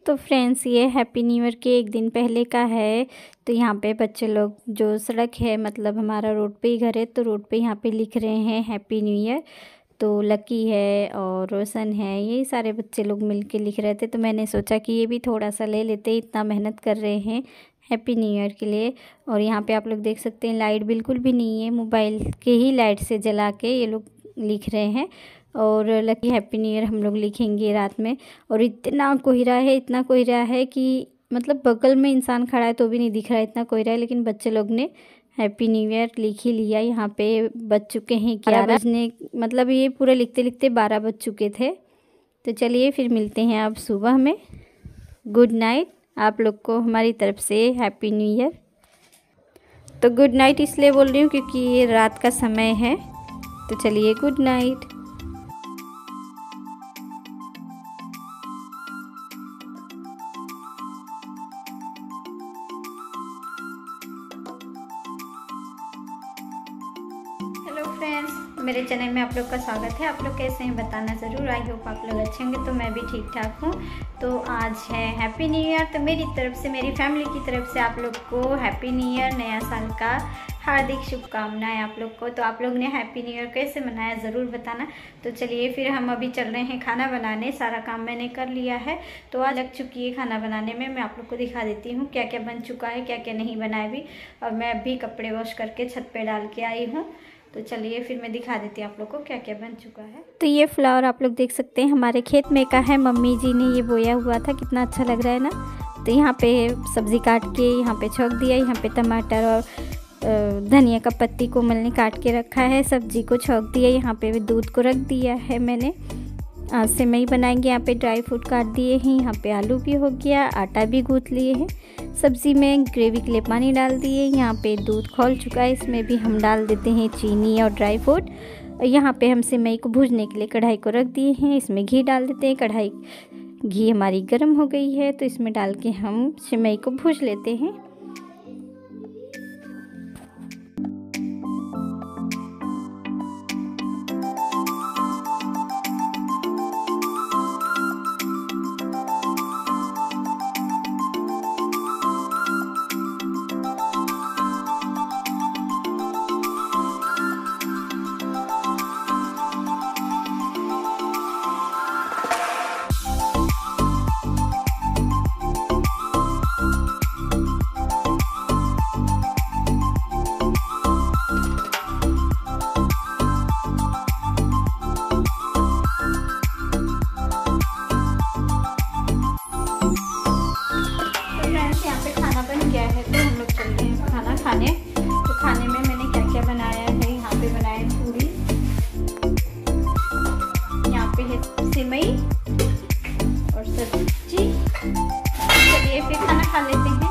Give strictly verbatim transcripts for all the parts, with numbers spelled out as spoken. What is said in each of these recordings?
तो फ्रेंड्स, ये happy new year के एक दिन पहले का है। तो यहाँ पे बच्चे लोग, जो सड़क है, मतलब हमारा रोड पे ही घर है, तो रोड पे यहाँ पे लिख रहे हैं हैप्पी न्यू ईयर। तो लकी है और रोशन है, यही सारे बच्चे लोग मिल के लिख रहे थे। तो मैंने सोचा कि ये भी थोड़ा सा ले लेते, इतना मेहनत कर रहे हैं हैप्पी न्यू ईयर के लिए। और यहाँ पे आप लोग देख सकते हैं लाइट बिल्कुल भी नहीं है, मोबाइल के ही लाइट से जला के ये लोग लिख रहे हैं। और लकी हैप्पी न्यू ईयर हम लोग लिखेंगे रात में। और इतना कोहरा है, इतना कोहरा है कि मतलब बगल में इंसान खड़ा है तो भी नहीं दिख रहा है, इतना कोहरा है। लेकिन बच्चे लोग ने हैप्पी न्यू ईयर लिख ही लिया। यहाँ पे बज चुके हैं ग्यारह बजने, मतलब ये पूरे लिखते लिखते बारह बज चुके थे। तो चलिए फिर मिलते हैं अब सुबह में। गुड नाइट आप लोग को हमारी तरफ से, हैप्पी न्यू ईयर। तो गुड नाइट इसलिए बोल रही हूँ क्योंकि ये रात का समय है। तो चलिए गुड नाइट। हेलो फ्रेंड्स, मेरे चैनल में आप लोग का स्वागत है। आप लोग कैसे हैं बताना ज़रूर। आई होप आप लोग अच्छे होंगे। तो मैं भी ठीक ठाक हूँ। तो आज है हैप्पी न्यू ईयर। तो मेरी तरफ से, मेरी फैमिली की तरफ से आप लोग को हैप्पी न्यू ईयर, नया साल का हार्दिक शुभकामनाएं आप लोग को। तो आप लोग ने हैप्पी न्यू ईयर कैसे मनाया ज़रूर बताना। तो चलिए फिर हम अभी चल रहे हैं खाना बनाने। सारा काम मैंने कर लिया है, तो आज लग चुकी है खाना बनाने में। मैं आप लोग को दिखा देती हूँ क्या क्या बन चुका है, क्या क्या नहीं बना है अभी। और मैं अभी कपड़े वॉश करके छत पे डाल के आई हूँ। तो चलिए फिर मैं दिखा देती हूँ आप लोग को क्या क्या बन चुका है। तो ये फ्लावर आप लोग देख सकते हैं, हमारे खेत में का है। मम्मी जी ने ये बोया हुआ था, कितना अच्छा लग रहा है ना। तो यहाँ पे सब्ज़ी काट के यहाँ पे छौंक दिया। यहाँ पे टमाटर और धनिया का पत्ती को मलने काट के रखा है। सब्जी को छौंक दिया। यहाँ पे दूध को रख दिया है मैंने। आज से मैं ही बनाएंगे। यहाँ पे ड्राई फ्रूट काट दिए हैं। यहाँ पे आलू भी हो गया, आटा भी गूँथ लिए हैं। सब्ज़ी में ग्रेवी के लिए पानी डाल दिए। यहाँ पे दूध खौल चुका है, इसमें भी हम डाल देते हैं चीनी और ड्राई फ्रूट। यहाँ पे हम सेवई को भूनने के लिए कढ़ाई को रख दिए हैं। इसमें घी डाल देते हैं। कढ़ाई घी हमारी गर्म हो गई है, तो इसमें डाल के हम सेवई को भून लेते हैं। खाने तो खाने में मैंने क्या क्या बनाया है। यहाँ पे बनाया है पूरी, यहाँ पे है सेवई और सब्जी। चलिए फिर खाना खा लेते हैं।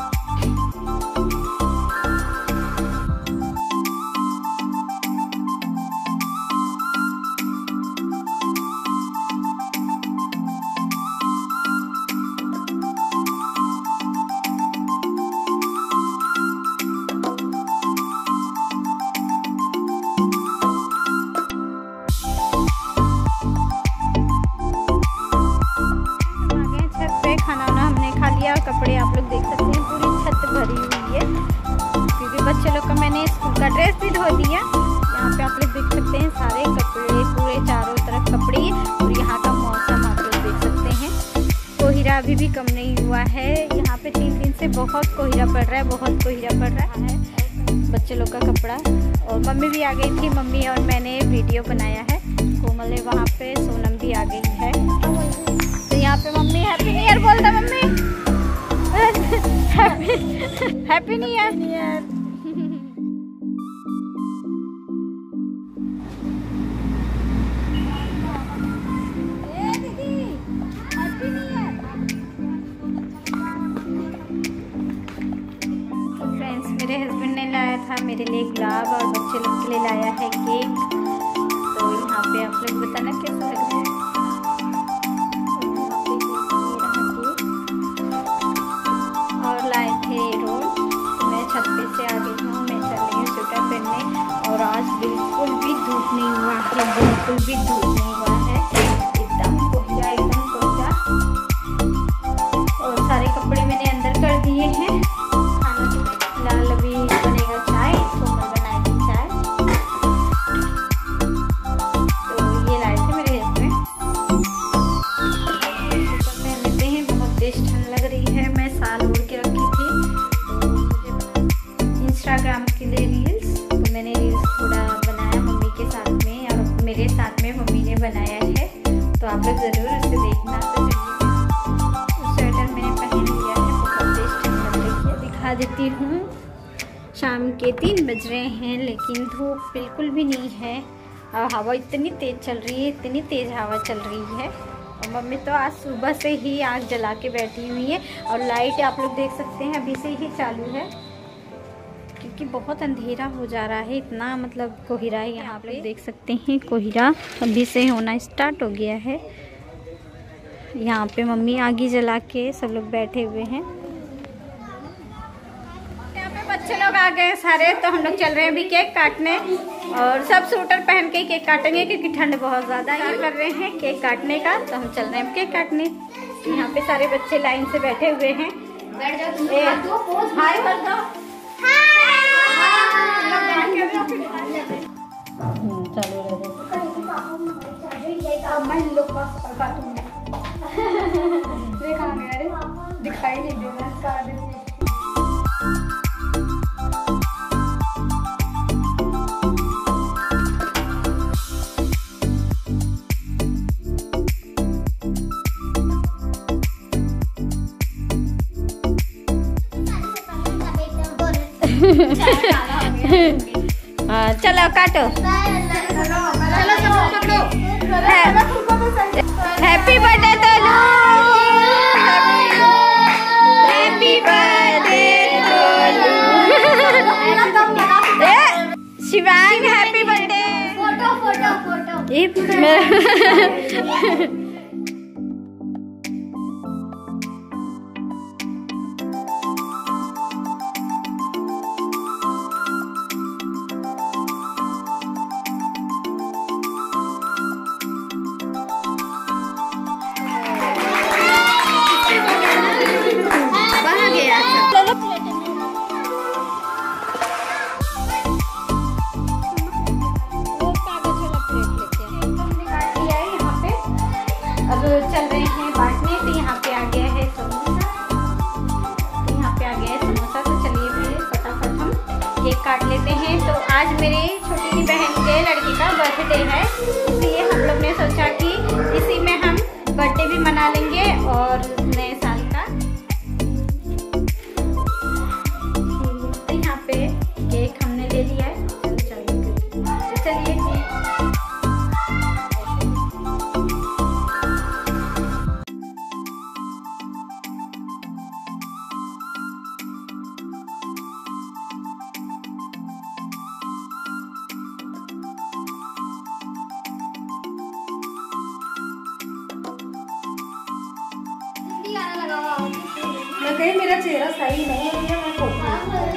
कपड़े आप लोग देख सकते हैं, पूरी छत भरी हुई है क्योंकि बच्चे लोग का मैंने स्कूल का ड्रेस भी धो दिया। यहाँ पे आप लोग देख सकते हैं सारे कपड़े, पूरे चारों तरफ कपड़े। और यहाँ का मौसम आप लोग देख सकते हैं, कोहरा अभी भी कम नहीं हुआ है। यहाँ पे तीन दिन से बहुत कोहरा पड़ रहा है, बहुत कोहरा पड़ रहा है। बच्चे लोग का कपड़ा। और मम्मी भी आ गई थी, मम्मी और मैंने वीडियो बनाया है। कोमल है वहाँ पे, सोनम भी आ गई है। तो यहाँ पे मम्मी हैप्पी न्यू ईयर बोल रहा मम्मी। Happy new year. तो फ्रेंड्स, मेरे हस्बैंड ने लाया था मेरे लिए गुलाब और बच्चे लोग के लिए लाया है केक। तो यहाँ पे आप लोग बताना कैसा लग रहा है। छत पे से आ गई हूँ, मैं चल रही हूँ स्वेटर पहनने। और आज बिल्कुल भी धूप नहीं हुआ है, बिल्कुल भी धूप नहीं हुआ है, एकदम कोहरा, एकदम कोहरा। लोग ज़रूर उसे देखना। तो स्वेटर मैंने पहन लिया है, बहुत तेज ठंड लग रही है। दिखा देती हूँ, शाम के तीन बज रहे हैं लेकिन धूप बिल्कुल भी नहीं है और हवा इतनी तेज़ चल रही है, इतनी तेज़ हवा चल रही है। और मम्मी तो आज सुबह से ही आग जला के बैठी हुई है और लाइट आप लोग देख सकते हैं अभी से ही चालू है, क्योंकि बहुत अंधेरा हो जा रहा है, इतना मतलब कोहरा है यहाँ पे। देख सकते हैं कोहरा अभी से होना स्टार्ट हो गया है। यहाँ पे मम्मी आग जला के सब लोग बैठे हुए हैं। यहाँ पे बच्चे लोग आ गए सारे, तो हम लोग चल रहे हैं अभी केक काटने और सब स्वेटर पहन के केक काटेंगे क्योंकि ठंड बहुत ज़्यादा है। कर रहे हैं केक काटने का, तो हम चल रहे हैं केक काटने। यहाँ पे सारे बच्चे लाइन से बैठे हुए हैं। बैठ जाओ, हाय कर दो। चलो दिखाई नहीं देना। चलो काटो, happy birthday Tanu, happy birthday Shivang, happy birthday. Photo photo photo चल रहे हैं बांटने। तो यहाँ पे आ गया है समोसा, तो यहाँ पे आ गया है समोसा। तो चलिए फिर फटाफट हम केक काट लेते हैं। तो आज मेरी छोटी सी बहन के लड़की का बर्थडे है, इसलिए हम लोग ने सोचा कि इसी में हम बर्थडे भी मना लेंगे और नए साल का। तो यहाँ पे केक हमने ले लिया है। तो चलिए मैं कहीं मेरा चेहरा सही नहीं है, मैं फोटो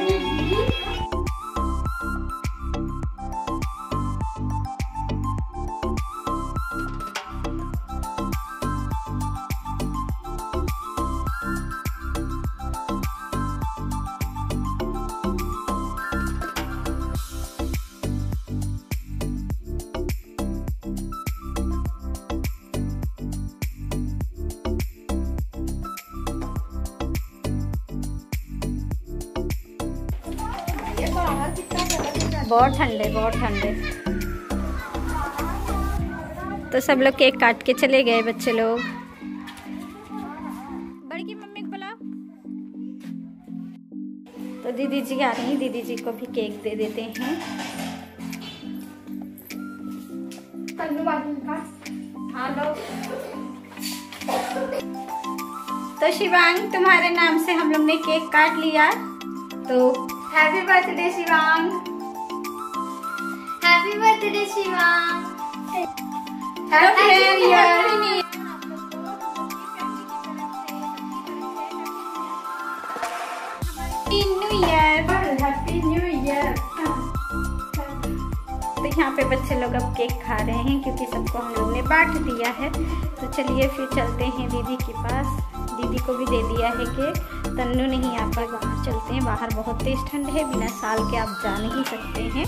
बहुत ठंडे बहुत ठंडे। तो सब लोग केक काट के चले गए बच्चे लोग। बड़ी मम्मी को बुलाओ। तो दीदी जी आ रही, दीदी जी को भी केक दे देते हैं। हाँ लो। तो शिवांग, तुम्हारे नाम से हम लोग ने केक काट लिया, तो happy birthday Shivang. Happy birthday Shivang. Happy new year. New year, happy new year. तो यहाँ पे बच्चे लोग अब केक खा रहे हैं क्योंकि सबको हम लोग ने बांट दिया है। तो चलिए फिर चलते हैं दीदी के पास। दीदी को भी दे दिया है केक। तन्नू नहीं आ पाए, बाहर चलते हैं। बाहर बहुत तेज ठंड है, बिना साल के आप जा नहीं सकते हैं।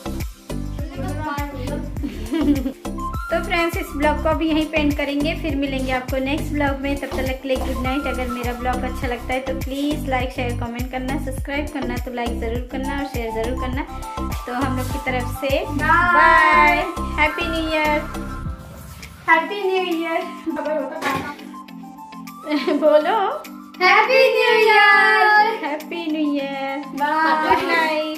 तो फ्रेंड्स, इस ब्लॉग को भी यहीं पे एंड करेंगे, फिर मिलेंगे आपको नेक्स्ट ब्लॉग में। तब तक के लिए गुड नाइट। अगर मेरा ब्लॉग अच्छा लगता है तो प्लीज़ लाइक शेयर कमेंट करना, सब्सक्राइब करना तो लाइक ज़रूर करना और शेयर ज़रूर करना। तो हम लोग की तरफ से bye, happy new year. Happy new year. बोलो happy new year. Happy new year. Bye. Good night.